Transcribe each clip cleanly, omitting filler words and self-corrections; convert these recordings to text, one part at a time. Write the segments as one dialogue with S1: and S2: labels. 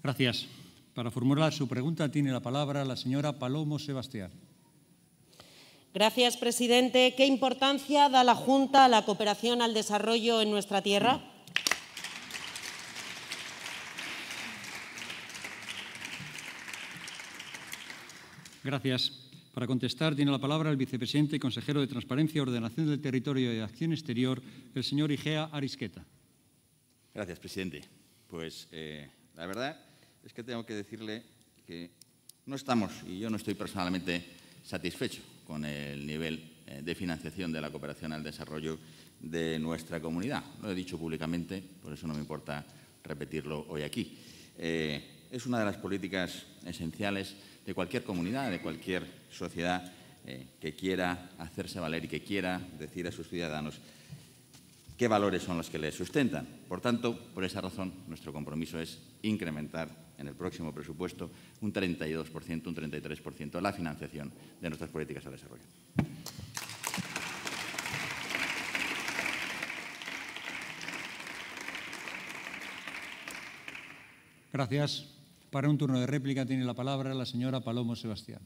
S1: Gracias. Para formular su pregunta tiene la palabra la señora Palomo Sebastián.
S2: Gracias, presidente. ¿Qué importancia da la Junta a la cooperación al desarrollo en nuestra tierra?
S1: Gracias. Para contestar tiene la palabra el vicepresidente y consejero de Transparencia, Ordenación del Territorio y Acción Exterior, el señor Igea Arisqueta.
S3: Gracias, presidente. Pues la verdad es que tengo que decirle que no estamos, y yo no estoy personalmente satisfecho con el nivel de financiación de la cooperación al desarrollo de nuestra comunidad. Lo he dicho públicamente, por eso no me importa repetirlo hoy aquí. Es una de las políticas esenciales de cualquier comunidad, de cualquier sociedad que quiera hacerse valer y que quiera decir a sus ciudadanos qué valores son los que les sustentan. Por tanto, por esa razón, nuestro compromiso es incrementar en el próximo presupuesto un 32%, un 33% la financiación de nuestras políticas de desarrollo.
S1: Gracias. Para un turno de réplica tiene la palabra la señora Palomo Sebastián.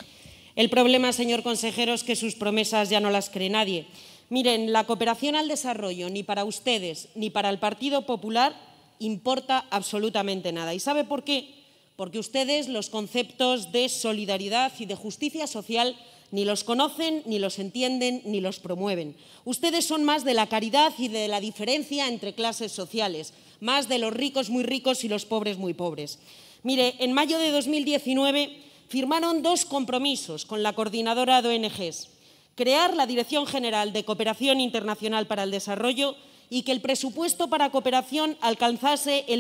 S2: El problema, señor consejero, es que sus promesas ya no las cree nadie. Miren, la cooperación al desarrollo ni para ustedes ni para el Partido Popular importa absolutamente nada. ¿Y sabe por qué? Porque ustedes los conceptos de solidaridad y de justicia social ni los conocen, ni los entienden, ni los promueven. Ustedes son más de la caridad y de la diferencia entre clases sociales, más de los ricos muy ricos y los pobres muy pobres. Mire, en mayo de 2019 firmaron 2 compromisos con la Coordinadora de ONGs. Crear la Dirección General de Cooperación Internacional para el Desarrollo y que el presupuesto para cooperación alcanzase el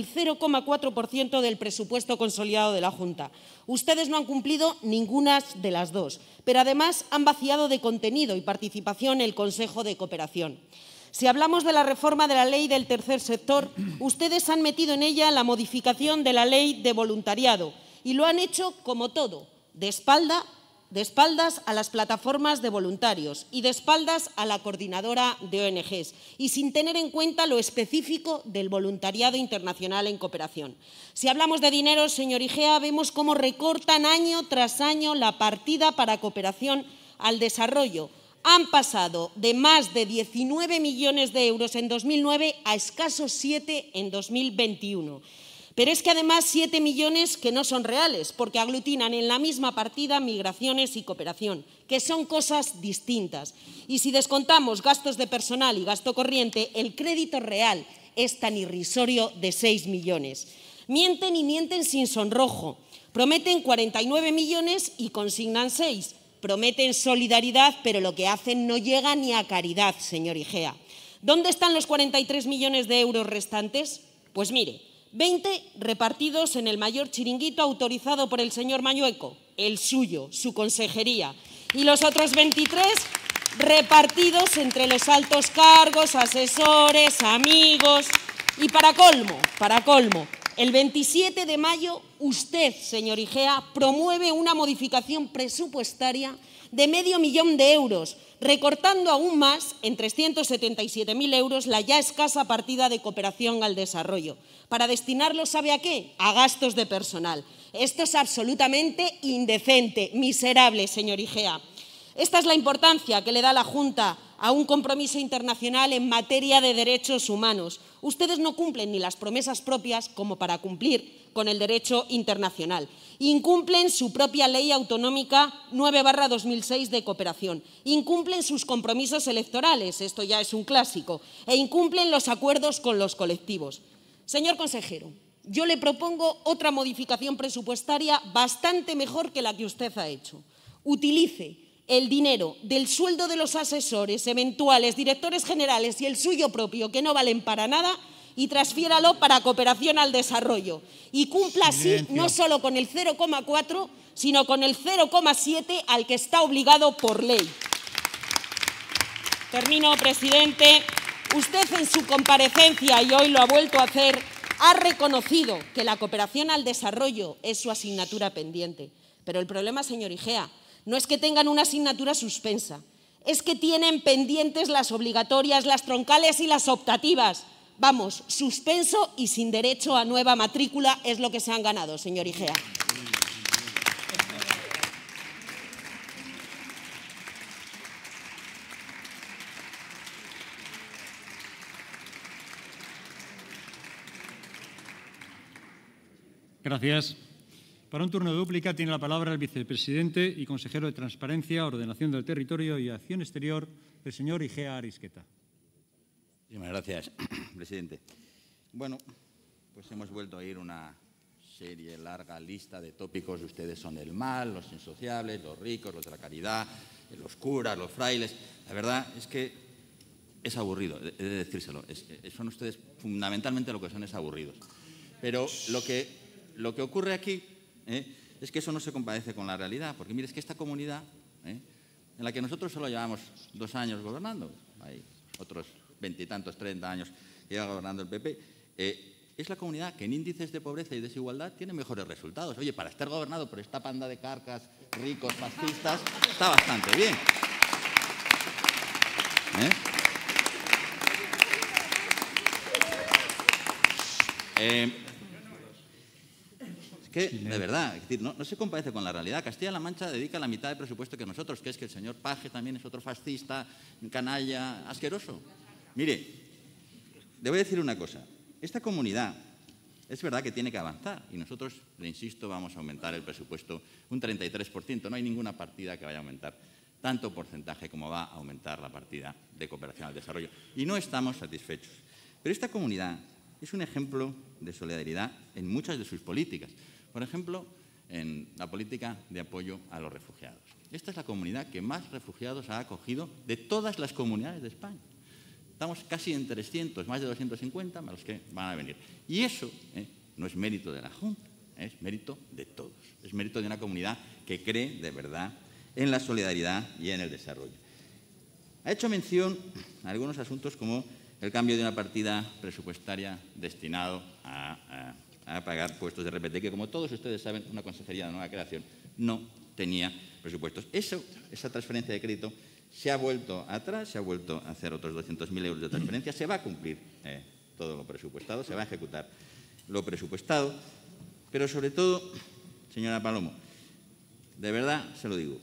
S2: 0,4% del presupuesto consolidado de la Junta. Ustedes no han cumplido ninguna de las 2, pero además han vaciado de contenido y participación el Consejo de Cooperación. Si hablamos de la reforma de la ley del tercer sector, ustedes han metido en ella la modificación de la ley de voluntariado y lo han hecho como todo, de espaldas a las plataformas de voluntarios y de espaldas a la coordinadora de ONGs y sin tener en cuenta lo específico del voluntariado internacional en cooperación. Si hablamos de dinero, señor Igea, vemos cómo recortan año tras año la partida para cooperación al desarrollo. Han pasado de más de 19 millones de euros en 2009 a escasos 7 en 2021. Pero es que además 7 millones que no son reales, porque aglutinan en la misma partida migraciones y cooperación, que son cosas distintas. Y si descontamos gastos de personal y gasto corriente, el crédito real es tan irrisorio de 6 millones. Mienten y mienten sin sonrojo. Prometen 49 millones y consignan 6. Prometen solidaridad, pero lo que hacen no llega ni a caridad, señor Igea. ¿Dónde están los 43 millones de euros restantes? Pues mire, 20 repartidos en el mayor chiringuito autorizado por el señor Mañueco, el suyo, su consejería, y los otros 23 repartidos entre los altos cargos, asesores, amigos. Y para colmo, el 27 de mayo usted, señor Igea, promueve una modificación presupuestaria de medio millón de euros, recortando aún más en 377.000 euros la ya escasa partida de cooperación al desarrollo, para destinarlo, ¿sabe a qué? A gastos de personal. Esto es absolutamente indecente, miserable, señor Igea. Esta es la importancia que le da la Junta a un compromiso internacional en materia de derechos humanos. Ustedes no cumplen ni las promesas propias como para cumplir con el derecho internacional. Incumplen su propia ley autonómica 9/2006 de cooperación. Incumplen sus compromisos electorales, esto ya es un clásico, e incumplen los acuerdos con los colectivos. Señor consejero, yo le propongo otra modificación presupuestaria bastante mejor que la que usted ha hecho. Utilice el dinero del sueldo de los asesores, eventuales, directores generales y el suyo propio, que no valen para nada, y transfiéralo para cooperación al desarrollo. Y cumpla así no solo con el 0,4, sino con el 0,7 al que está obligado por ley. Termino, presidente. Usted en su comparecencia, y hoy lo ha vuelto a hacer, ha reconocido que la cooperación al desarrollo es su asignatura pendiente. Pero el problema, señor Igea, no es que tengan una asignatura suspensa, es que tienen pendientes las obligatorias, las troncales y las optativas, Vamos, suspenso y sin derecho a nueva matrícula es lo que se han ganado, señor Igea.
S1: Gracias. Para un turno de dúplica tiene la palabra el vicepresidente y consejero de Transparencia, Ordenación del Territorio y Acción Exterior, el señor Igea Arisqueta.
S3: Muchísimas gracias, presidente. Bueno, pues hemos vuelto a oír una serie larga lista de tópicos. Ustedes son el mal, los insociables, los ricos, los de la caridad, los curas, los frailes. La verdad es que es aburrido, he de decírselo. Son ustedes fundamentalmente lo que son es aburridos. Pero lo que ocurre aquí es que eso no se compadece con la realidad. Porque mire, es que esta comunidad, en la que nosotros solo llevamos 2 años gobernando, hay otros 20 y tantos, 30 años lleva gobernando el PP, es la comunidad que en índices de pobreza y desigualdad tiene mejores resultados. Oye, para estar gobernado por esta panda de carcas, ricos, fascistas, está bastante bien. Es que, de verdad, es decir, no se compadece con la realidad. Castilla-La Mancha dedica la mitad del presupuesto que nosotros, que es que el señor Paje también es otro fascista, canalla, asqueroso. Mire, le voy a decir una cosa. Esta comunidad es verdad que tiene que avanzar y nosotros, le insisto, vamos a aumentar el presupuesto un 33%. No hay ninguna partida que vaya a aumentar tanto porcentaje como va a aumentar la partida de cooperación al desarrollo. Y no estamos satisfechos. Pero esta comunidad es un ejemplo de solidaridad en muchas de sus políticas. Por ejemplo, en la política de apoyo a los refugiados. Esta es la comunidad que más refugiados ha acogido de todas las comunidades de España. Estamos casi en 300, más de 250 más los que van a venir. Y eso no es mérito de la Junta, es mérito de todos. Es mérito de una comunidad que cree de verdad en la solidaridad y en el desarrollo. Ha hecho mención a algunos asuntos como el cambio de una partida presupuestaria destinado a pagar puestos de RPT, que como todos ustedes saben, una consejería de nueva creación no tenía presupuestos. Esa transferencia de crédito se ha vuelto atrás, se ha vuelto a hacer otros 200.000 euros de transferencia, se va a cumplir todo lo presupuestado, se va a ejecutar lo presupuestado, pero sobre todo, señora Palomo, de verdad se lo digo,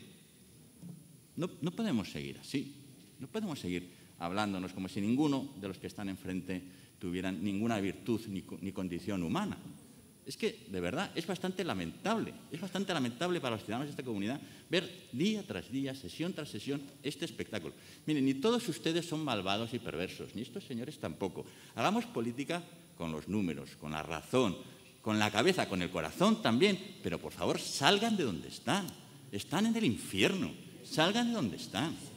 S3: no podemos seguir así, no podemos seguir hablándonos como si ninguno de los que están enfrente tuvieran ninguna virtud ni condición humana. Es que, de verdad, es bastante lamentable para los ciudadanos de esta comunidad ver día tras día, sesión tras sesión, este espectáculo. Miren, ni todos ustedes son malvados y perversos, ni estos señores tampoco. Hagamos política con los números, con la razón, con la cabeza, con el corazón también, pero por favor salgan de donde están. Están en el infierno, salgan de donde están.